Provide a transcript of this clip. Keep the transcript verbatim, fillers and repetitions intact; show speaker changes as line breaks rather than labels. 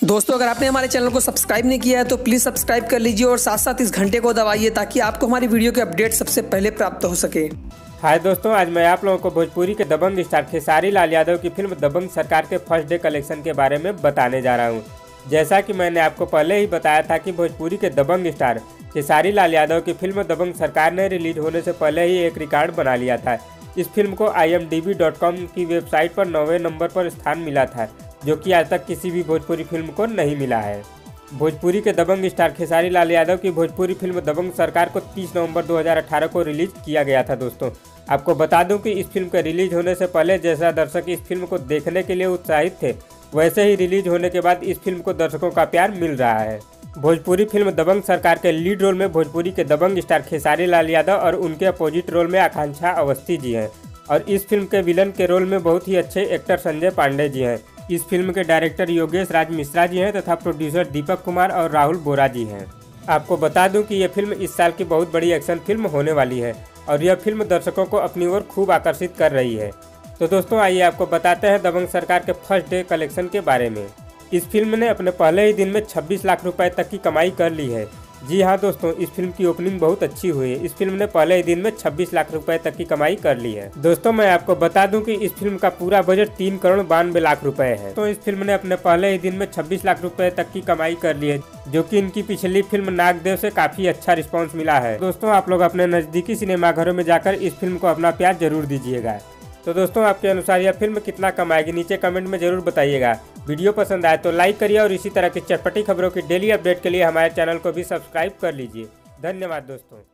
दोस्तों, अगर आपने हमारे चैनल को सब्सक्राइब नहीं किया है तो प्लीज़ सब्सक्राइब कर लीजिए और साथ साथ इस घंटे को दबाइए ताकि आपको हमारी वीडियो के अपडेट सबसे पहले प्राप्त हो सके।
हाय दोस्तों, आज मैं आप लोगों को भोजपुरी के दबंग स्टार खेसारी लाल यादव की फिल्म दबंग सरकार के फर्स्ट डे कलेक्शन के बारे में बताने जा रहा हूं। जैसा कि मैंने आपको पहले ही बताया था कि भोजपुरी के दबंग स्टार खेसारी लाल यादव की फिल्म दबंग सरकार ने रिलीज होने से पहले ही एक रिकॉर्ड बना लिया था। इस फिल्म को I M D B dot com की वेबसाइट पर नौवें नंबर पर स्थान मिला था, जो कि आज तक किसी भी भोजपुरी फिल्म को नहीं मिला है। भोजपुरी के दबंग स्टार खेसारी लाल यादव की भोजपुरी फिल्म दबंग सरकार को तीस नवंबर दो हज़ार अठारह को रिलीज किया गया था। दोस्तों, आपको बता दूं कि इस फिल्म के रिलीज होने से पहले जैसा दर्शक इस फिल्म को देखने के लिए उत्साहित थे, वैसे ही रिलीज होने के बाद इस फिल्म को दर्शकों का प्यार मिल रहा है। भोजपुरी फिल्म दबंग सरकार के लीड रोल में भोजपुरी के दबंग स्टार खेसारी लाल यादव और उनके अपोजिट रोल में आकांक्षा अवस्थी जी हैं, और इस फिल्म के विलन के रोल में बहुत ही अच्छे एक्टर संजय पांडे जी हैं। इस फिल्म के डायरेक्टर योगेश राज मिश्रा जी हैं तथा प्रोड्यूसर दीपक कुमार और राहुल बोरा जी हैं। आपको बता दूं कि यह फिल्म इस साल की बहुत बड़ी एक्शन फिल्म होने वाली है और यह फिल्म दर्शकों को अपनी ओर खूब आकर्षित कर रही है। तो दोस्तों, आइए आपको बताते हैं दबंग सरकार के फर्स्ट डे कलेक्शन के बारे में। इस फिल्म ने अपने पहले ही दिन में छब्बीस लाख रुपए तक की कमाई कर ली है। जी हाँ दोस्तों, इस फिल्म की ओपनिंग बहुत अच्छी हुई है। इस फिल्म ने पहले ही दिन में छब्बीस लाख रुपए तक की कमाई कर ली है। दोस्तों, मैं आपको बता दूं कि इस फिल्म का पूरा बजट तीन करोड़ बानवे लाख रुपए है। तो इस फिल्म ने अपने पहले ही दिन में छब्बीस लाख रुपए तक की कमाई कर ली है, जो कि इनकी पिछली फिल्म नागदेव से काफी अच्छा रिस्पॉन्स मिला है। दोस्तों, आप लोग अपने नजदीकी सिनेमाघरों में जाकर इस फिल्म को अपना प्यार जरूर दीजिएगा। तो दोस्तों, आपके अनुसार यह फिल्म कितना कमाएगी, नीचे कमेंट में जरूर बताइएगा। वीडियो पसंद आए तो लाइक करिए और इसी तरह की चटपटी खबरों की डेली अपडेट के लिए हमारे चैनल को भी सब्सक्राइब कर लीजिए। धन्यवाद दोस्तों।